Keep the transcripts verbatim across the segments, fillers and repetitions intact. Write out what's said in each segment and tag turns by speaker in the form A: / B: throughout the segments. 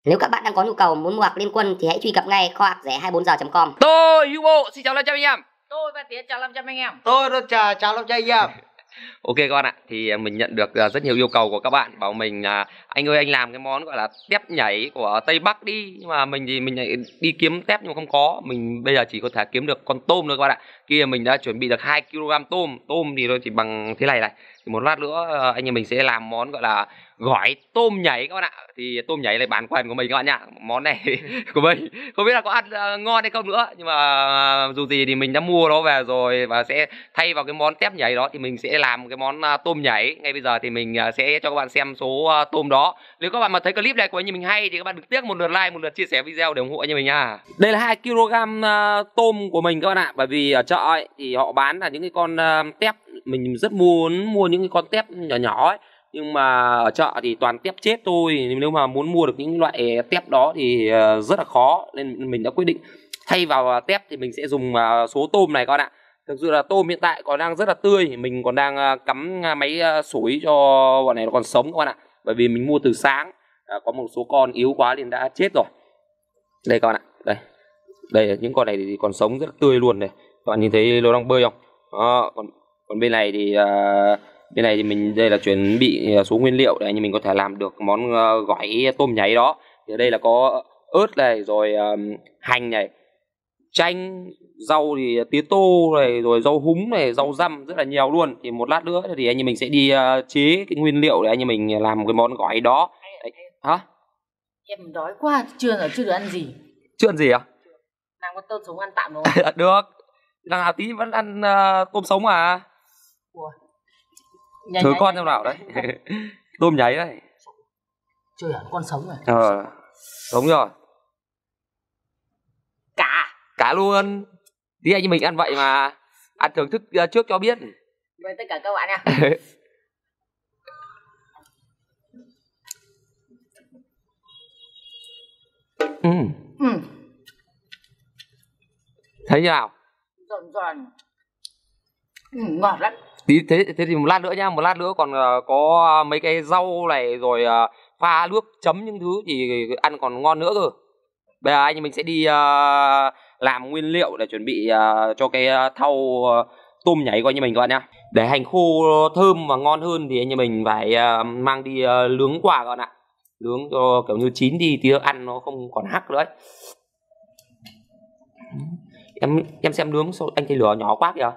A: Nếu các bạn đang có nhu cầu muốn mua hàng liên quân thì hãy truy cập ngay kho hàng rẻ hai mươi bốn giờ chấm com.
B: Tôi Hữu Bộ xin chào năm trăm anh em.
C: Tôi và Tiến chào năm trăm anh em.
D: Tôi rất chào chào năm trăm anh em.
B: Ok các bạn ạ, thì mình nhận được rất nhiều yêu cầu của các bạn bảo mình là anh ơi anh làm cái món gọi là tép nhảy của Tây Bắc đi, nhưng mà mình thì mình đi kiếm tép nhưng mà không có, mình bây giờ chỉ có thể kiếm được con tôm thôi các bạn ạ. Kia mình đã chuẩn bị được hai ki lô gam tôm, tôm thì nó chỉ bằng thế này này. Thì một lát nữa anh em mình sẽ làm món gọi là gỏi tôm nhảy các bạn ạ. Thì tôm nhảy là bản quyền của mình các bạn nhá. Món này của mình không biết là có ăn uh, ngon hay không nữa, nhưng mà uh, dù gì thì mình đã mua nó về rồi và sẽ thay vào cái món tép nhảy đó thì mình sẽ làm cái món uh, tôm nhảy. Ngay bây giờ thì mình uh, sẽ cho các bạn xem số uh, tôm đó. Nếu các bạn mà thấy clip này của anh em mình hay thì các bạn đừng tiếc một lượt like, một lượt chia sẻ video để ủng hộ anh em mình nha. Đây là hai ki lô gam uh, tôm của mình các bạn ạ. Bởi vì ở chợ ấy thì họ bán là những cái con uh, tép, mình rất muốn mua những cái con tép nhỏ nhỏ ấy, nhưng mà ở chợ thì toàn tép chết thôi. Nếu mà muốn mua được những loại tép đó thì rất là khó, nên mình đã quyết định thay vào tép thì mình sẽ dùng số tôm này các bạn ạ. Thực sự là tôm hiện tại còn đang rất là tươi, mình còn đang cắm máy sủi cho bọn này nó còn sống các bạn ạ. Bởi vì mình mua từ sáng, có một số con yếu quá nên đã chết rồi. Đây các bạn ạ, đây đây những con này thì còn sống rất là tươi luôn này, các bạn nhìn thấy nó đang bơi không đó. Còn còn bên này thì uh, bên này thì mình đây là chuẩn bị số nguyên liệu để anh mình có thể làm được món uh, gỏi tôm nhảy đó. Thì ở đây là có ớt này, rồi um, hành này, chanh, rau thì tía tô này, rồi rau húng này, rau răm, rất là nhiều luôn. Thì một lát nữa thì anh em mình sẽ đi uh, chế cái nguyên liệu để anh em mình làm cái món gỏi đó. Đấy. Hả?
C: Em đói quá, chưa rồi chưa được ăn gì.
B: Chưa ăn gì à?
C: Làm con tôm sống ăn tạm rồi.
B: Được. Đằng nào tí vẫn ăn uh, tôm sống à?
C: Ủa.
B: Thử con xem nào đấy. Tôm nhảy đấy.
C: Chưa hẳn con sống rồi.
B: Ờ, sống rồi.
C: Cả.
B: Cả luôn. Tí anh mình ăn vậy mà. Ăn thưởng thức uh, trước cho biết.
C: Với tất cả các bạn nha.
B: Ừ.
C: Ừ.
B: Thấy như nào?
C: Giòn giòn. Ừ, ngọt lắm.
B: Tí thế thế thì một lát nữa nhá, một lát nữa còn uh, có mấy cái rau này, rồi uh, pha nước chấm những thứ thì ăn còn ngon nữa cơ. Bây giờ anh mình sẽ đi uh, làm nguyên liệu để chuẩn bị uh, cho cái uh, thau uh, tôm nhảy của anh mình các bạn nhá. Để hành khô thơm và ngon hơn thì anh em mình phải uh, mang đi uh, nướng qua các bạn ạ. Nướng cho kiểu như chín đi tí ăn nó không còn hắc nữa ấy. Em em xem nướng anh thấy lửa nhỏ quá kìa.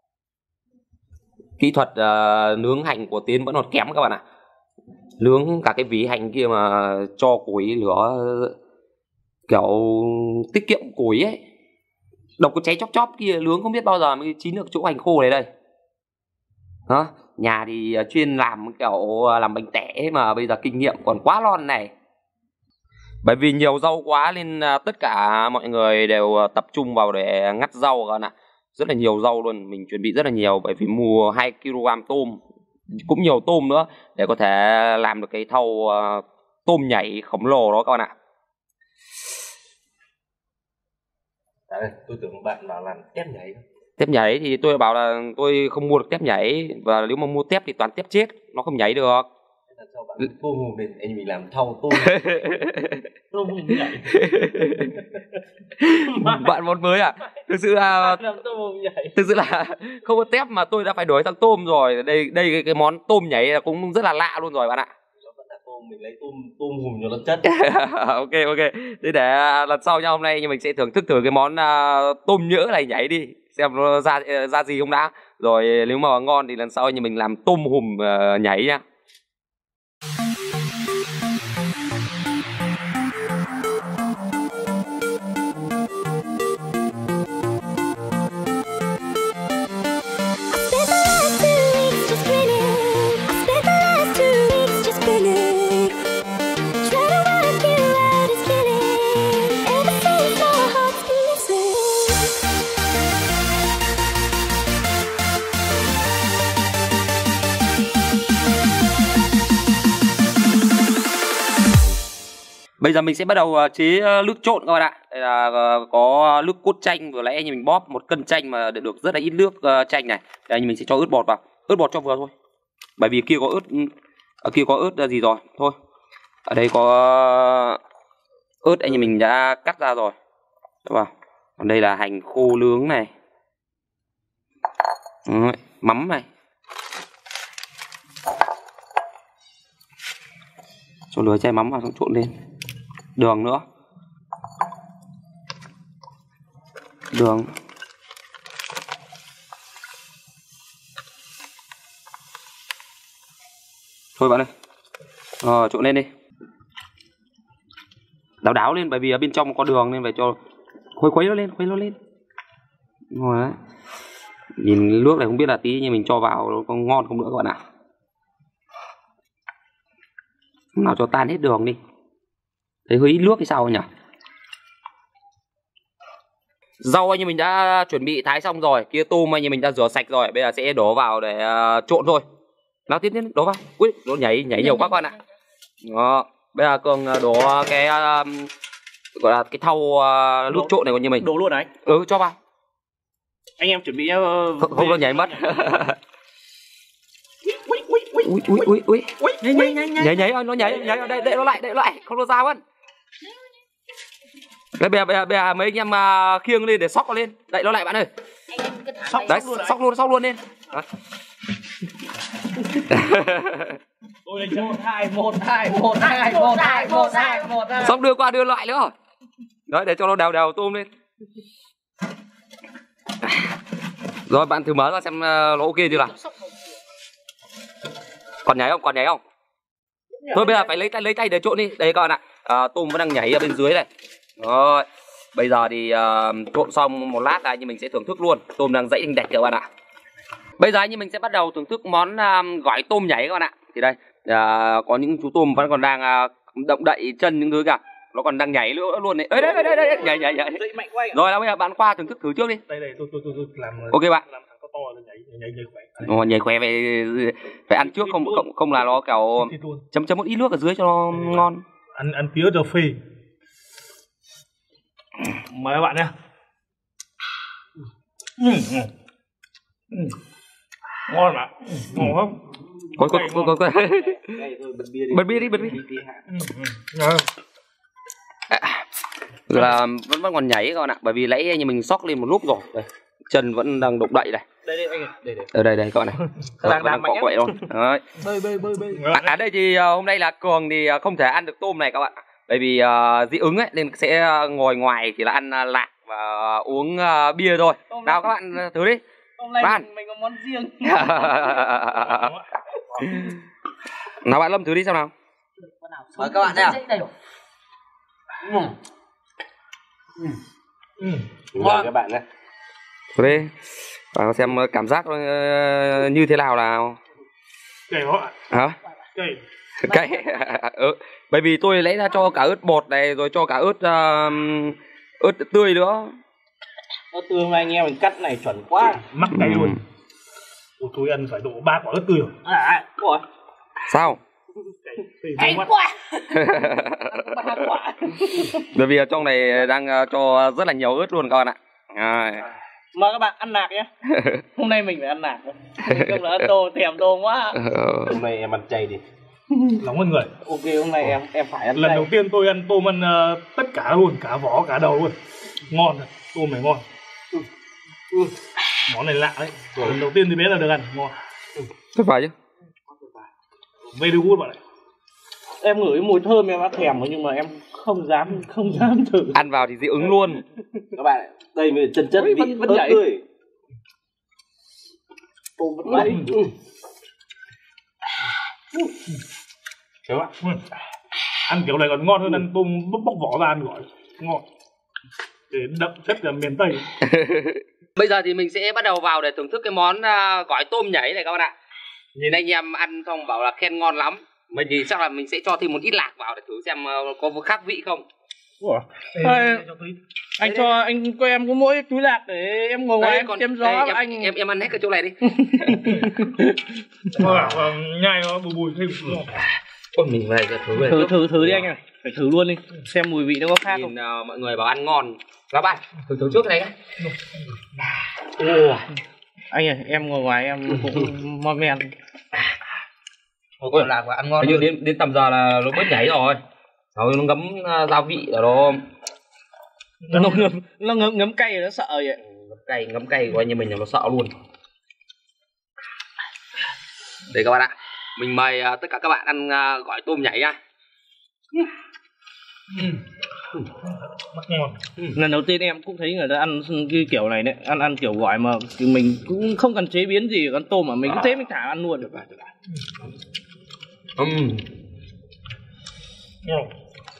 B: Kỹ thuật uh, nướng hành của Tiến vẫn còn kém các bạn ạ. Nướng cả cái ví hành kia mà cho củi lửa kiểu tiết kiệm củi ấy. Độc có cháy chóp chóp kia nướng không biết bao giờ mới chín được chỗ hành khô này đây. Đó, nhà thì chuyên làm kiểu làm bánh tẻ mà bây giờ kinh nghiệm còn quá lon này. Bởi vì nhiều rau quá nên tất cả mọi người đều tập trung vào để ngắt rau các bạn ạ. Rất là nhiều rau luôn, mình chuẩn bị rất là nhiều bởi vì mua hai ki lô gam tôm, cũng nhiều tôm nữa để có thể làm được cái thau uh, tôm nhảy khổng lồ đó các bạn ạ.
D: Đấy, tôi tưởng bạn bảo làm tép nhảy.
B: Tép nhảy thì tôi bảo là tôi không mua được tép nhảy, và nếu mà mua tép thì toàn tép chết, nó không nhảy được.
D: Sao bạn tôm hùm bên anh mình làm thau tôm tôm hùm nhảy.
B: Bạn món mới à? Thực sự là thực sự là không có tép mà tôi đã phải đổi sang tôm rồi. Đây đây cái, cái món tôm nhảy là cũng rất là lạ luôn rồi bạn ạ.
D: Tôm mình lấy tôm tôm hùm cho nó chất.
B: Ok ok. Thế để lần sau nha, hôm nay nhưng mình sẽ thưởng thức thử cái món uh, tôm nhỡ này nhảy đi, xem nó ra ra gì không đã. Rồi nếu mà ngon thì lần sau như mình làm tôm hùm uh, nhảy nha. Bây giờ mình sẽ bắt đầu chế nước trộn các bạn ạ. Đây là có nước cốt chanh, vừa nãy anh mình bóp một cân chanh mà được rất là ít nước chanh này. Đây anh mình sẽ cho ớt bột vào, ớt bột cho vừa thôi. Bởi vì kia có ớt, ở kia có ớt là gì rồi thôi. Ở đây có ớt anh em mình đã cắt ra rồi. Đúng không? Còn đây là hành khô nướng này. Đấy, mắm này. Cho lửa chai mắm vào xong trộn lên. Đường nữa. Đường. Thôi bạn ơi. Ờ, trộn lên đi. Đáo đáo lên bởi vì ở bên trong có đường nên phải cho khuấy khuấy nó lên, khuấy nó lên. Rồi đấy. Nhìn nước này không biết là tí nhưng mình cho vào nó có ngon không nữa các bạn ạ. Nào cho tan hết đường đi. Thấy hơi ít nước hay sao nhỉ? Rau anh em mình đã chuẩn bị thái xong rồi. Kia tôm anh em mình đã rửa sạch rồi. Bây giờ sẽ đổ vào để uh, trộn thôi. Nào tiếp tiếp đổ vào. Ui, nó nhảy nhảy nhiều quá các bạn ạ. Đó. Bây giờ Cường đổ cái uh, gọi là cái thau uh, nước trộn này của như mình.
E: Đổ luôn đấy.
B: Ừ, cho vào.
E: Anh em chuẩn bị uh,
B: không, không nó nhảy mất. Ui ui ui ui ui. Nhảy nhảy nhảy nhảy nhảy nó nhảy nhảy ở đây đây nó lại đây nó lại không nó ra mất. Đây bây giờ, bây giờ, bây giờ mấy anh em uh, khiêng lên để sóc nó lên. Đậy nó lại bạn ơi. Sóc đấy, sóc luôn, sóc luôn, sóc luôn lên.
E: một hai một hai một hai một hai một hai một hai.
B: Sóc đưa qua đưa lại nữa. Đấy để cho nó đều đều tôm lên. Rồi bạn thử mở ra xem nó ok chưa nào. Còn nhảy không? Còn nhảy không? Thôi bây giờ phải lấy tay lấy tay để trộn đi. Đây các bạn ạ. À, tôm vẫn đang nhảy ở bên dưới này. Rồi. Bây giờ thì uh, trộn xong một lát là anh mình sẽ thưởng thức luôn. Tôm đang dãy đinh đạch các bạn ạ. Bây giờ anh mình sẽ bắt đầu thưởng thức món uh, gỏi tôm nhảy các bạn ạ. Thì đây uh, có những chú tôm vẫn còn đang uh, động đậy chân những thứ cả. Nó còn đang nhảy nữa luôn đấy. Ê, đấy, đấy, đấy, đấy, nhảy nhảy nhảy. Rồi là bây giờ bạn qua thưởng thức thử trước đi.
E: Đây đây tôi tôi tôi, tôi làm.
B: Ok bạn.
E: Làm thằng to to lên nhảy nhảy nhảy khỏe.
B: Ồ, nhảy khỏe về phải ăn trước không không không là nó kiểu chấm chấm một ít nước ở dưới cho nó ngon.
E: Ăn ăn tía cho phê. Mời các bạn nha. Ừ, ừ. Ừ. Ngon mà. Ngon không?
B: Coi coi coi coi. Bật bia đi, bật bia. Là vẫn vẫn còn nhảy các bạn ạ, bởi vì nãy như mình xóc lên một lúc rồi. Đây, chân vẫn đang động đậy này.
E: Đây đây anh ơi, đây đây.
B: Ở đây đây các bạn này.
E: Đang đang mạnh
B: quậy luôn. Đấy.
E: Bơi bơi bơi bơi.
B: À, à đây thì uh, hôm nay là Cường thì uh, không thể ăn được tôm này các bạn. Bởi vì uh, dị ứng ấy nên sẽ ngồi ngoài thì là ăn uh, lạc và uh, uống uh, bia thôi. Nào các bạn uh, thử đi.
E: Hôm nay
B: bạn.
E: Mình, mình có món riêng.
B: Nào bạn Lâm thử đi xem nào.
A: Mời các bạn nào.
D: Ừ. Ừ. Mời các bạn này.
B: Thử đi. Và xem cảm giác uh, như thế nào nào.
E: Cay quá.
B: Hả?
E: Cay.
B: Cay. Ừ. Bởi vì tôi lấy ra cho cả ớt bột này rồi cho cả ớt uh, ớt tươi nữa.
E: Ớt tươi hôm nay anh em mình cắt này chuẩn quá. Mắc cay luôn. Ủa, tôi ăn phải độ ba quả ớt tươi rồi. À, à, ủa.
B: Sao?
E: Cay quá.
C: Ba quả.
B: Bởi vì ở trong này đang cho rất là nhiều ớt luôn các bạn ạ. À.
E: Mời các bạn ăn nạc nhé. Hôm nay mình phải ăn nạc. Không là ăn tôm, thèm tôm quá.
D: Hôm nay em ăn chay đi.
E: Lòng hơn người. Ok, hôm nay em em phải ăn. Lần chay. Đầu tiên tôi ăn tôm ăn uh, tất cả luôn, cả vỏ cả đầu luôn. Ngon rồi, tôm này ngon. Ừ. Ừ. Món này lạ đấy. Ừ. Lần đầu tiên thì biết là được ăn, ngon.
B: Ừ. Thật phải chứ.
E: Very good bạn ạ. Em ngửi mùi thơm em đã thèm rồi nhưng mà em không dám không dám thử.
B: Ăn vào thì dị ứng luôn.
D: Các bạn, đây mới chân chất vị ớt tươi.
E: Tôm vẫn vậy. Kéo ạ. Ăn kiểu này còn ngon hơn ăn tôm bóc bóc vỏ ra ăn gọi ngon. Để đậm chất là miền Tây.
B: Bây giờ thì mình sẽ bắt đầu vào để thưởng thức cái món uh, gỏi tôm nhảy này các bạn ạ. Nhìn anh em ăn xong bảo là khen ngon lắm. Mình thì chắc là mình sẽ cho thêm một ít lạc vào để thử xem uh, có khác vị không.
E: Ủa? Ê, anh cho anh cho em có mỗi túi lạc để em ngồi ngoài em chém gió
B: em,
E: anh
B: em em ăn hết cái chỗ này đi.
E: Nhai nó bùi bùi thêm.
B: Ôi mình về thử về.
E: Thử thử thử đi anh ơi. Phải thử luôn đi. Xem mùi vị nó có khác
B: Nhìn,
E: không.
B: uh, mọi người bảo ăn ngon. Các bạn thử thử trước này nhé. Ồ.
E: Anh ơi, em ngồi ngoài em cũng mon men.
B: Ôi lạc và ăn ngon. Hình như đến đến tầm giờ là nó bớt nhảy rồi. Rồi nó ngấm uh, gia vị ở đó.
F: Nó ngấm nó ngấm, ngấm cay nó sợ vậy.
B: Ngấm cay ngấm cay của anh em mình là nó sợ luôn. Đây các bạn ạ, mình mời uh, tất cả các bạn ăn uh, gỏi tôm nhảy nha.
E: Mắt ngon.
F: Lần đầu tiên em cũng thấy người ta ăn cái kiểu này đấy, ăn ăn kiểu gỏi mà mình cũng không cần chế biến gì con tôm mà mình cứ thế mình thả ăn luôn được.
B: Ừm.
E: Ngon.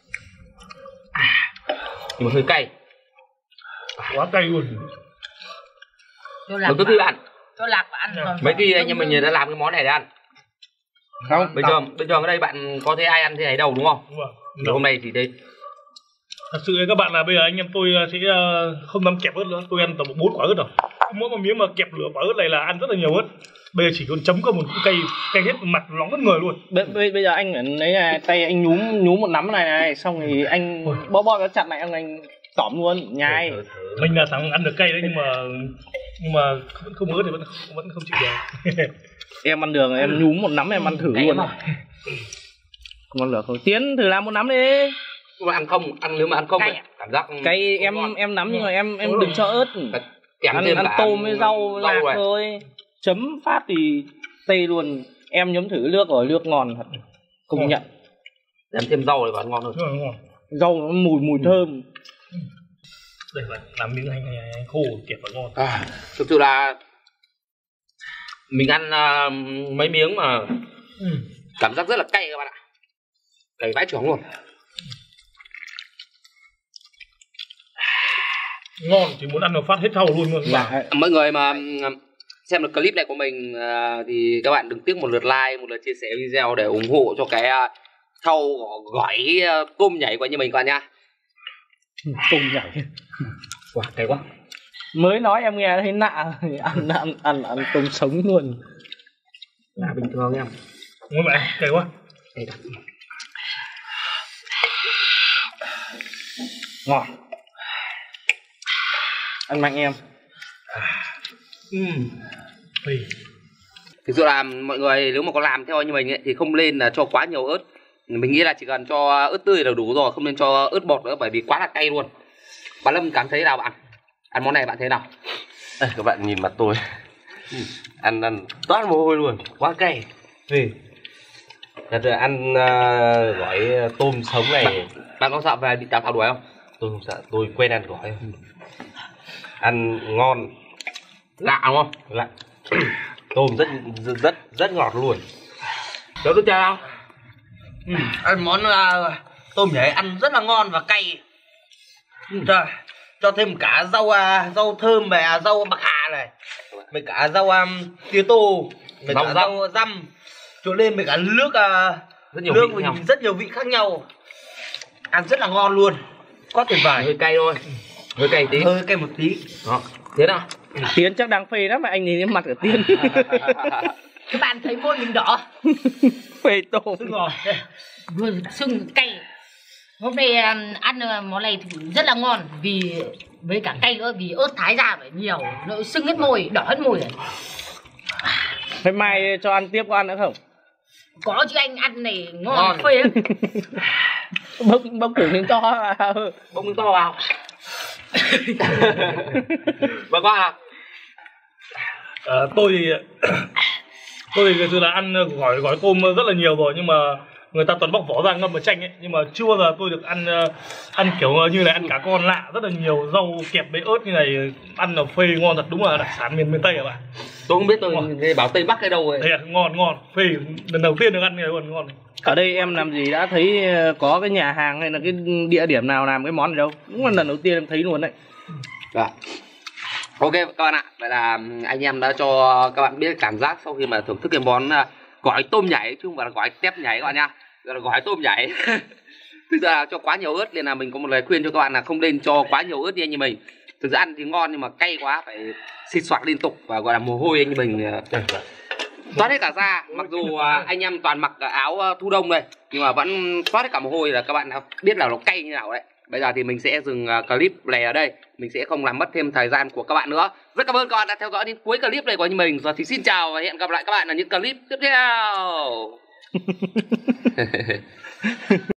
B: Nhưng mà hơi cay.
E: Quá cay luôn.
C: Cho lạc
B: Lần thứ tư ăn.
C: cho lạc và ăn còn
B: Mấy khi anh em mình đã làm cái món này để ăn.
F: Không,
B: Bây giờ bây giờ ở đây bạn có thấy ai ăn thế này đâu đúng không?
E: Đúng rồi.
B: Thì hôm nay thì đây
E: Thật sự các bạn là bây giờ anh em tôi sẽ không dám kẹp ớt nữa, tôi ăn tầm bốn quả ớt rồi. Mỗi một miếng mà kẹp lửa quả ớt này là ăn rất là nhiều ớt. Bây giờ chỉ còn chấm có một cây cây hết mặt nóng hết người luôn.
F: Bây, bây, bây giờ anh ở lấy này, tay anh nhúm nhúm một nắm này này, xong thì anh bó bó nó chặt này anh anh tỏm luôn, nhai.
E: Mình là thằng ăn được cay đấy nhưng mà nhưng mà vẫn không ớt thì vẫn vẫn không chịu được.
F: Em ăn đường em nhúm một nắm em ăn thử luôn. Không ăn được không? Tiến thử làm một nắm đi.
B: mà ăn không, ăn nếu mà ăn không
C: Cay
B: ấy,
C: à?
B: cảm giác
F: Cái em
B: ngon.
F: em nắm nhưng mà em em đừng cho ớt.
B: Kèm
F: Ăn,
B: thêm
F: ăn
B: cả
F: tôm với rau lạc
B: này.
F: thôi. Chấm phát thì tê luôn. Em nhấm thử nước rồi, nước ngon thật. Công
E: Ngon.
F: nhận.
B: Kèm thêm rau thì còn ngon hơn.
E: Rất là ngon.
F: Rau nó mùi mùi thơm.
E: Đây là làm miếng hành, hành, hành khô kẹp vào ngon.
B: À, thực sự là mình ăn uh, mấy miếng mà
E: Ừ.
B: cảm giác rất là cay các bạn ạ, cay vãi chưởng luôn.
E: Ngon, chỉ muốn ăn một phát hết thau luôn luôn.
F: Dạ.
B: Mọi người mà xem được clip này của mình uh, thì các bạn đừng tiếc một lượt like, một lượt chia sẻ video để ủng hộ cho cái uh, thau gỏi uh, tôm nhảy của anh em mình các bạn nha.
F: Tôm nhảy.
B: Wow, cay quá.
F: Mới nói em nghe thấy nạ ăn ăn ăn ăn tôm sống luôn.
B: Là bình thường em.
E: Ngon vậy, cay quá.
B: Đây đặt.
F: Ngon. Ăn mạnh em.
E: Ừm. Phì.
B: Thực sự là mọi người nếu mà có làm theo như mình ấy, thì không nên là cho quá nhiều ớt. Mình nghĩ là chỉ cần cho ớt tươi là đủ rồi, không nên cho ớt bột nữa bởi vì quá là cay luôn. Bạn Lâm cảm thấy nào bạn? Ăn món này bạn thấy nào?
D: Đây, các bạn nhìn mặt tôi. ăn ăn toát mồ hôi luôn, quá cay. Vì thật ra ăn uh, gỏi tôm sống này,
B: Bạn có sợ về bị tào tháo đuổi không?
D: tôi không sợ, tôi quen ăn gỏi. Ăn ngon,
B: Lạ đúng không?
D: lạ. Tôm rất rất rất rất ngọt luôn.
B: Đâu tôi chơi không?
G: Ừ, ăn món uh, tôm nhảy ăn rất là ngon và cay. Ừ, trời, cho thêm cả rau uh, rau thơm và rau bạc hà này, với cả rau um, tía tô, với
B: Rau
G: cả
B: răm.
G: rau răm, trộn lên với cả nước uh,
B: Rất nhiều
G: nước
B: vị khác nhau.
G: với rất nhiều vị khác nhau, ăn rất là ngon luôn, quá tuyệt vời.
B: Hơi cay thôi, hơi cay tí.
G: Hơi cay một tí.
B: Đó. Thế nào?
F: Tiến chắc đang phê lắm mà anh nhìn cái mặt của Tiến.
C: các bạn thấy môi mình đỏ
F: Phê tôm.
E: Rất ngon.
C: vừa sưng cay. Hôm nay ăn, ăn món này thì rất là ngon vì với cả cay nữa vì ớt thái ra phải nhiều, nó sưng hết môi, đỏ hết môi rồi.
F: Thế mai cho ăn tiếp có ăn nữa không?
C: Có chứ anh, ăn này ngon,
B: Ngon.
C: phê lắm.
F: Bốc bốc thử miếng to vào.
B: Bông miếng to vào. Và qua à?
E: Ờ, tôi thì tôi thì thực sự là ăn gỏi gỏi tôm rất là nhiều rồi nhưng mà người ta toàn bóc vỏ ra ngâm vào chanh ấy, nhưng mà chưa bao giờ tôi được ăn ờ, ăn kiểu như này, ăn cả con lạ rất là nhiều rau kẹp với ớt như này, ăn là phê ngon thật, đúng là đặc sản miền miền Tây à bạn.
B: Tôi không biết, tôi nghe bảo Tây Bắc hay đâu rồi.
E: Đây à, ngon ngon phê, lần đầu tiên được ăn này luôn, ngon.
F: Ở đây em làm gì đã thấy có cái nhà hàng hay là cái địa điểm nào làm cái món này đâu. Đúng là lần đầu tiên em thấy luôn đấy.
B: Dạ. Ok các bạn ạ, vậy là anh em đã cho các bạn biết cảm giác sau khi mà thưởng thức cái món uh, gỏi tôm nhảy, chứ không phải là gỏi tép nhảy các bạn nha, gọi là gỏi tôm nhảy. Thực ra là cho quá nhiều ớt nên là mình có một lời khuyên cho các bạn là không nên cho quá nhiều ớt như anh như mình. Thực ra ăn thì ngon nhưng mà cay quá phải xịt xoạc liên tục và gọi là mồ hôi anh như mình uh, toát hết cả da. Mặc dù uh, anh em toàn mặc áo uh, thu đông đây nhưng mà vẫn toát hết cả mồ hôi, là các bạn đã biết là nó cay như nào đấy. Bây giờ thì mình sẽ dừng uh, clip này ở đây. Mình sẽ không làm mất thêm thời gian của các bạn nữa. Rất cảm ơn các bạn đã theo dõi đến cuối clip này của anh mình. Giờ thì xin chào và hẹn gặp lại các bạn ở những clip tiếp theo.